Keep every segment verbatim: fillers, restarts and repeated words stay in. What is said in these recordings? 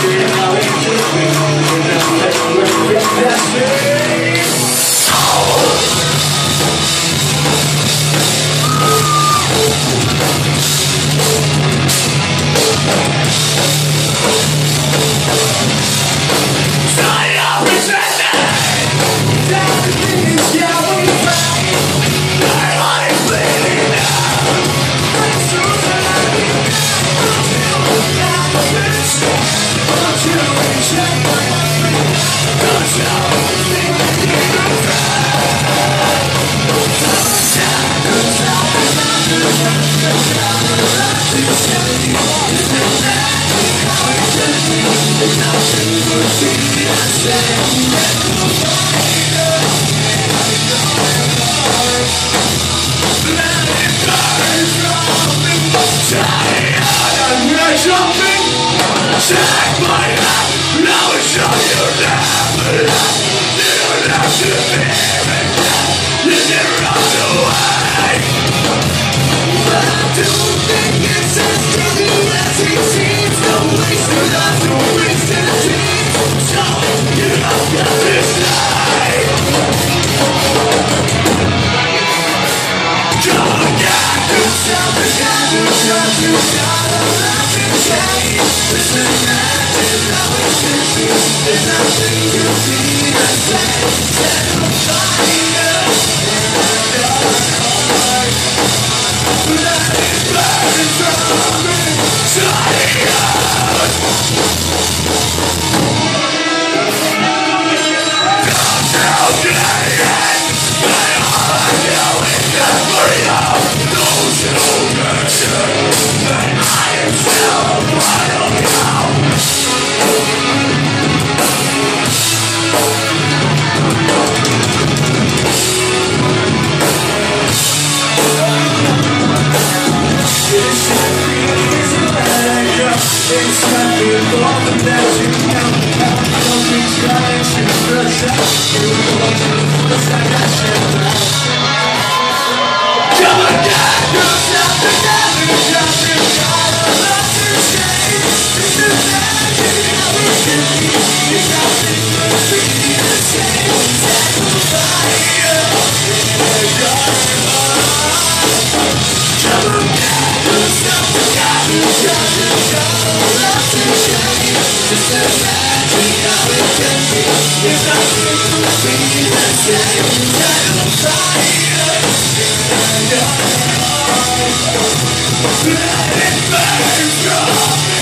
Take my hand, now it's all you never left. You don't have to be me, you never run away. But I don't think it's as easy as it seems. No waste of life, no waste of dreams. So you have got to stay. Don't get yourself again, you're trying to shut up life and change. This is magic, how it should be. There's nothing to be the same. Set on fire in the dark. Let it burn from me. Shutting out. Don't tell me it. But all I know is that for you. Those who hurt you. And I am still part of you. It's not good for the that you know. Don't be trying to brush up. You want to push like that shit back. Come again, yourself together. Just to try to love to change. This is magic, how it should be. It's nothing but being the same. Set on fire in the dark. Come again, yourself together. Just to try to love to change. This is magic, how it can be. It's nothing but being the same. Set on fire in the dark. Let it burn from me.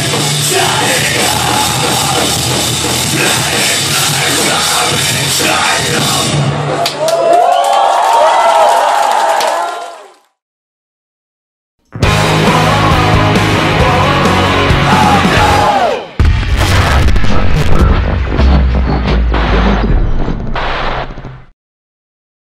Shutting up. Let it burn from me. Shutting up.